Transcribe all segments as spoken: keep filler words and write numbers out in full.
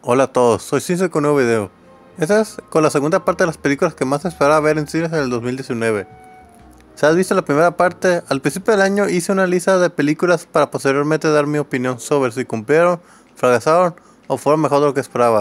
Hola a todos, soy Cince con un nuevo video. Esta es con la segunda parte de las películas que más esperaba ver en cines en el dos mil diecinueve. Si has visto la primera parte, al principio del año hice una lista de películas para posteriormente dar mi opinión sobre si cumplieron, fracasaron o fueron mejor de lo que esperaba.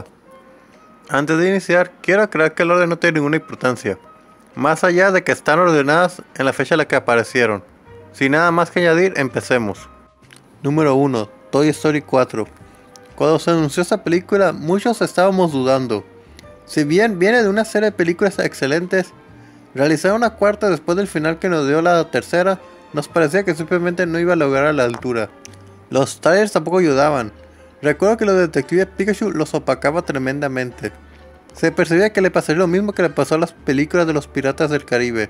Antes de iniciar, quiero aclarar que el orden no tiene ninguna importancia, más allá de que están ordenadas en la fecha en la que aparecieron. Sin nada más que añadir, empecemos. Número uno. Toy Story cuatro. Cuando se anunció esta película, muchos estábamos dudando. Si bien viene de una serie de películas excelentes, realizar una cuarta después del final que nos dio la tercera, nos parecía que simplemente no iba a lograr a la altura. Los trailers tampoco ayudaban. Recuerdo que lo de Detective Pikachu los opacaba tremendamente. Se percibía que le pasaría lo mismo que le pasó a las películas de los Piratas del Caribe.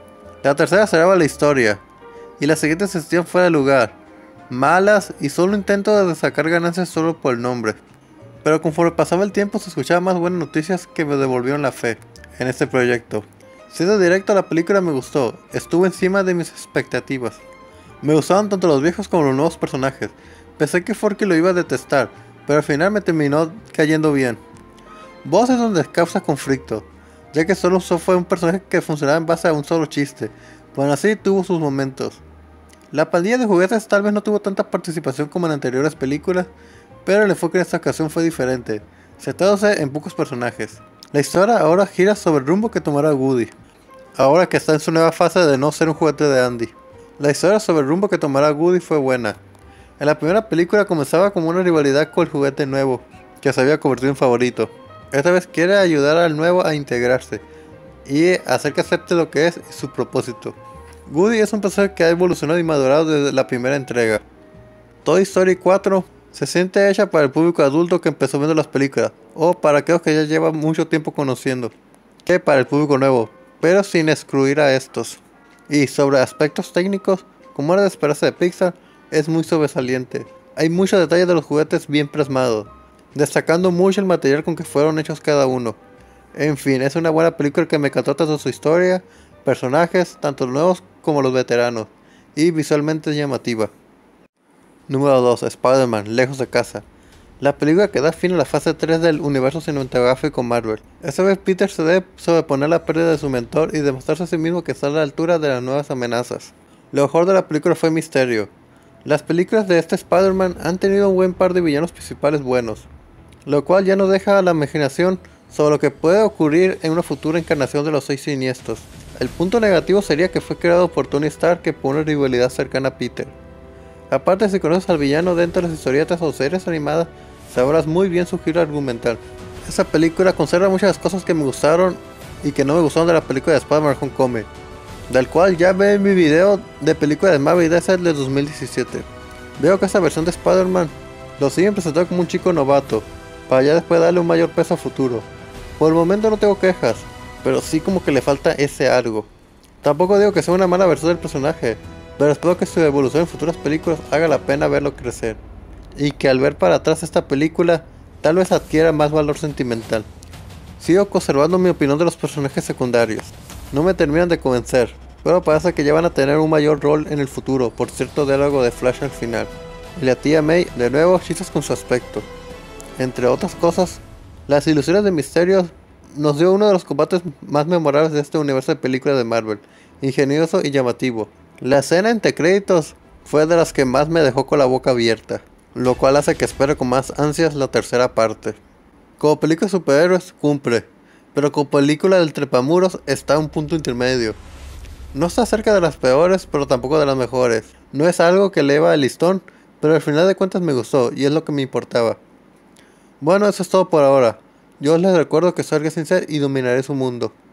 La tercera cerraba la historia, y la siguiente sentían fuera de lugar, malas y solo intento de sacar ganancias solo por el nombre. Pero conforme pasaba el tiempo se escuchaban más buenas noticias que me devolvieron la fe en este proyecto. Siendo directo, la película me gustó, estuvo encima de mis expectativas. Me gustaban tanto los viejos como los nuevos personajes. Pensé que Forky lo iba a detestar, pero al final me terminó cayendo bien. Buzz es donde causa conflicto, ya que solo fue un personaje que funcionaba en base a un solo chiste, pero así tuvo sus momentos. La pandilla de juguetes tal vez no tuvo tanta participación como en anteriores películas, pero el enfoque en esta ocasión fue diferente, centrándose en pocos personajes. La historia ahora gira sobre el rumbo que tomará Woody, ahora que está en su nueva fase de no ser un juguete de Andy. La historia sobre el rumbo que tomará Woody fue buena. En la primera película comenzaba como una rivalidad con el juguete nuevo, que se había convertido en favorito. Esta vez quiere ayudar al nuevo a integrarse, y hacer que acepte lo que es y su propósito. Woody es un personaje que ha evolucionado y madurado desde la primera entrega. Toy Story cuatro se siente hecha para el público adulto que empezó viendo las películas, o para aquellos que ya llevan mucho tiempo conociendo, que para el público nuevo, pero sin excluir a estos. Y sobre aspectos técnicos, como era de esperarse de Pixar, es muy sobresaliente. Hay muchos detalles de los juguetes bien plasmados, destacando mucho el material con que fueron hechos cada uno. En fin, es una buena película que me encantó tanto su historia, personajes, tanto nuevos como los veteranos, y visualmente es llamativa. Número dos. Spider-Man, lejos de casa. La película que da fin a la fase tres del universo cinematográfico Marvel. Esta vez Peter se debe sobreponer la pérdida de su mentor y demostrarse a sí mismo que está a la altura de las nuevas amenazas. Lo mejor de la película fue Misterio. Las películas de este Spider-Man han tenido un buen par de villanos principales buenos, lo cual ya no deja a la imaginación sobre lo que puede ocurrir en una futura encarnación de los Seis Siniestros. El punto negativo sería que fue creado por Tony Stark, que pone una rivalidad cercana a Peter. Aparte, si conoces al villano dentro de las historietas o series animadas, sabrás muy bien su giro argumental. Esta película conserva muchas cosas que me gustaron y que no me gustaron de la película de Spider-Man Homecoming, del cual ya ve mi video de película de Marvel de ese de dos mil diecisiete. Veo que esta versión de Spider-Man lo siguen presentando como un chico novato, para ya después darle un mayor peso a futuro. Por el momento no tengo quejas, pero sí como que le falta ese algo. Tampoco digo que sea una mala versión del personaje, pero espero que su evolución en futuras películas haga la pena verlo crecer, y que al ver para atrás esta película, tal vez adquiera más valor sentimental. Sigo conservando mi opinión de los personajes secundarios. No me terminan de convencer, pero parece que ya van a tener un mayor rol en el futuro, por cierto diálogo de Flash al final. Y la tía May, de nuevo, chistes con su aspecto. Entre otras cosas, las ilusiones de Misterio nos dio uno de los combates más memorables de este universo de películas de Marvel, ingenioso y llamativo. La escena entre créditos fue de las que más me dejó con la boca abierta, lo cual hace que espere con más ansias la tercera parte. Como película de superhéroes cumple, pero como película del trepamuros está a un punto intermedio. No está cerca de las peores, pero tampoco de las mejores. No es algo que eleva el listón, pero al final de cuentas me gustó y es lo que me importaba. Bueno, eso es todo por ahora. Yo les recuerdo que soy Alguien Sincero y dominaré su mundo.